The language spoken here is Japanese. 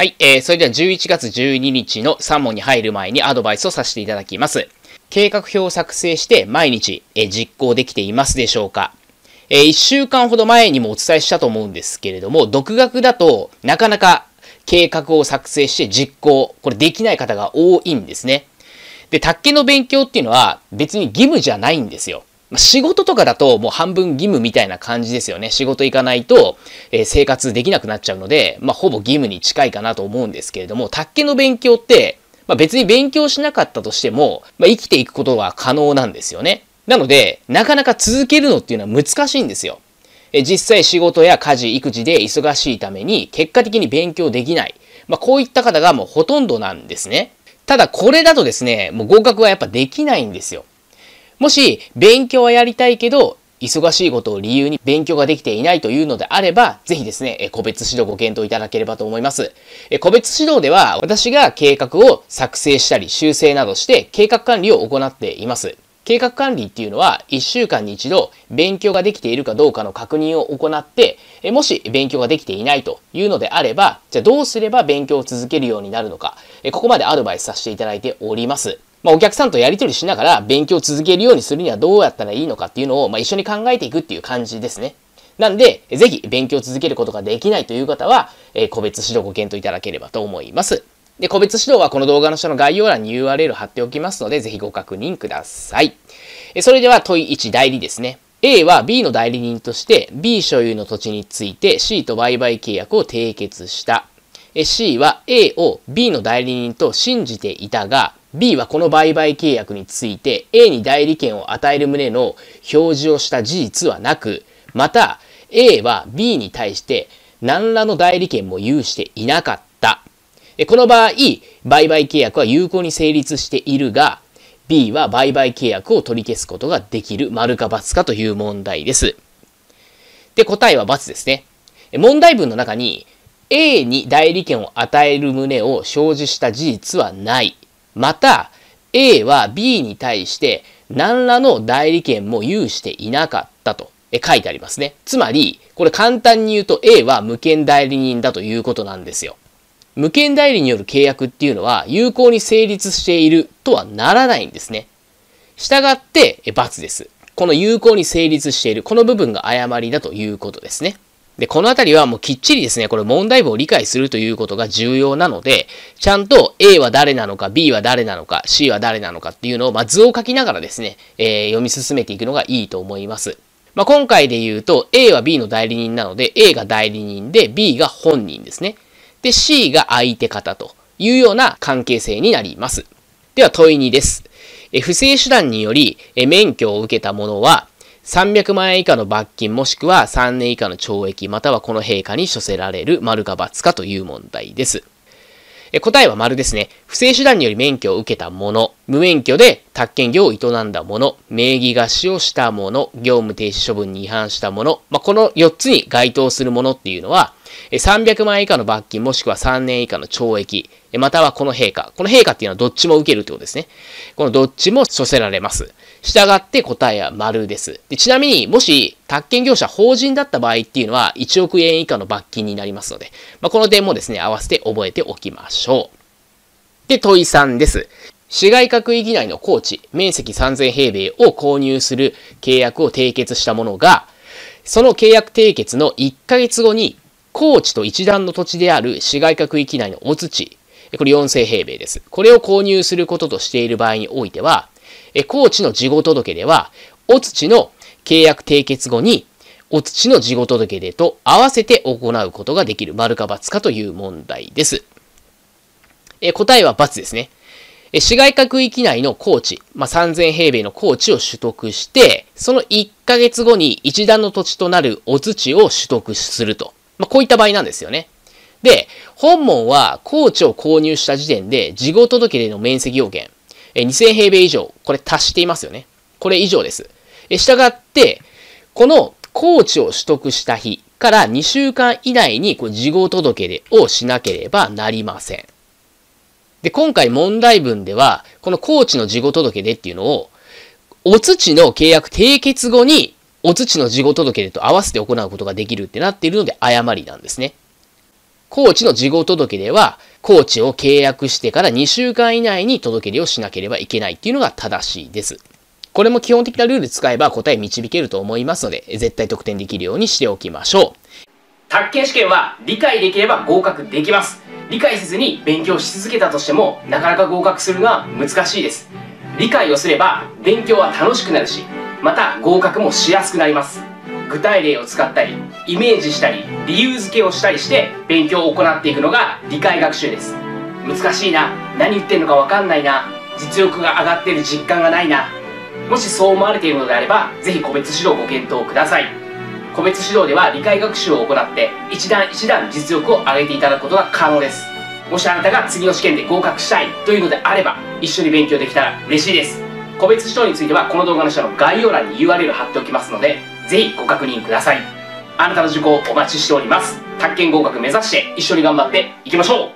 はい、それでは11月12日の3問に入る前にアドバイスをさせていただきます。計画表を作成して毎日、実行できていますでしょうか。1週間ほど前にもお伝えしたと思うんですけれども、独学だとなかなか計画を作成して実行、これできない方が多いんですね。で、宅建の勉強っていうのは別に義務じゃないんですよ。仕事とかだともう半分義務みたいな感じですよね。仕事行かないと、生活できなくなっちゃうので、ほぼ義務に近いかなと思うんですけれども、宅建の勉強って、別に勉強しなかったとしても、生きていくことは可能なんですよね。なので、なかなか続けるのっていうのは難しいんですよ。実際仕事や家事、育児で忙しいために結果的に勉強できない。こういった方がもうほとんどなんですね。ただこれだとですね、もう合格はやっぱできないんですよ。もし勉強はやりたいけど、忙しいことを理由に勉強ができていないというのであれば、ぜひですね、個別指導ご検討いただければと思います。個別指導では、私が計画を作成したり修正などして計画管理を行っています。計画管理っていうのは、1週間に一度勉強ができているかどうかの確認を行って、もし勉強ができていないというのであれば、じゃあどうすれば勉強を続けるようになるのか、ここまでアドバイスさせていただいております。お客さんとやり取りしながら勉強を続けるようにするにはどうやったらいいのかっていうのを一緒に考えていくっていう感じですね。なんで、ぜひ勉強を続けることができないという方は、個別指導ご検討いただければと思います。で、個別指導はこの動画の下の概要欄に URL 貼っておきますので、ぜひご確認ください。それでは問い1代理ですね。A は B の代理人として B 所有の土地について C と売買契約を締結した。C は A を B の代理人と信じていたが、B はこの売買契約について A に代理権を与える旨の表示をした事実はなく、また A は B に対して何らの代理権も有していなかった。この場合、売買契約は有効に成立しているが、B は売買契約を取り消すことができる、丸か×かという問題です。で、答えは×ですね。問題文の中に A に代理権を与える旨を表示した事実はない。また、A は B に対して何らの代理権も有していなかったと書いてありますね。つまり、これ簡単に言うと A は無権代理人だということなんですよ。無権代理による契約っていうのは有効に成立しているとはならないんですね。したがって×です。この有効に成立している、この部分が誤りだということですね。で、このあたりはもうきっちりですね、これ問題文を理解するということが重要なので、ちゃんと A は誰なのか、B は誰なのか、C は誰なのかっていうのを、図を書きながらですね、読み進めていくのがいいと思います。今回で言うと、A は B の代理人なので、A が代理人で、B が本人ですね。で、C が相手方というような関係性になります。では問い2です。不正手段により免許を受けた者は、300万円以下の罰金もしくは3年以下の懲役またはこの陛下に処せられる、丸か×かという問題です。答えは丸ですね。不正手段により免許を受けた者、無免許で宅建業を営んだ者、名義貸しをした者、業務停止処分に違反した者、この4つに該当するものっていうのは、300万円以下の罰金もしくは3年以下の懲役、またはこの陛下。この陛下っていうのはどっちも受けるってことですね。このどっちも処せられます。したがって答えは丸です。で、ちなみにもし宅建業者法人だった場合っていうのは1億円以下の罰金になりますので、この点もですね、合わせて覚えておきましょう。で、問い3です。市街閣域内の耕地、面積3000平米を購入する契約を締結した者が、その契約締結の1ヶ月後に、耕地と一段の土地である市街閣域内のお土、これ4000平米です。これを購入することとしている場合においては、耕地の事後届では、お土の契約締結後に、お土の事後届出と合わせて行うことができる、丸か×かという問題です。答えは×ですね。市街閣域内の耕地、3000平米の耕地を取得して、その1ヶ月後に一段の土地となるお土を取得すると。こういった場合なんですよね。で、本門は耕地を購入した時点で事後届出の面積要件、2000平米以上、これ達していますよね。これ以上です。したがって、この耕地を取得した日から2週間以内に事後届出をしなければなりません。で、今回問題文では、この耕地の事後届出っていうのを、お土の契約締結後に、お土の事後届出と合わせて行うことができるってなっているので誤りなんですね。 コーチの事後届では、コーチを契約してから2週間以内に届け出をしなければいけないっていうのが正しいです。これも基本的なルール使えば答え導けると思いますので、絶対得点できるようにしておきましょう。宅建試験は理解できれば合格できます。理解せずに勉強し続けたとしても、なかなか合格するのは難しいです。理解をすれば勉強は楽しくなるし、また合格もしやすくなります。具体例を使ったり、イメージしたり、理由付けをしたりして勉強を行っていくのが理解学習です。難しいな、何言ってんのかわかんないな、実力が上がっている実感がないな、もしそう思われているのであれば、ぜひ個別指導をご検討ください。個別指導では理解学習を行って一段一段実力を上げていただくことが可能です。もしあなたが次の試験で合格したいというのであれば、一緒に勉強できたら嬉しいです。個別指導についてはこの動画の下の概要欄に URL 貼っておきますので、ぜひご確認ください。あなたの受講をお待ちしております。宅建合格目指して一緒に頑張っていきましょう。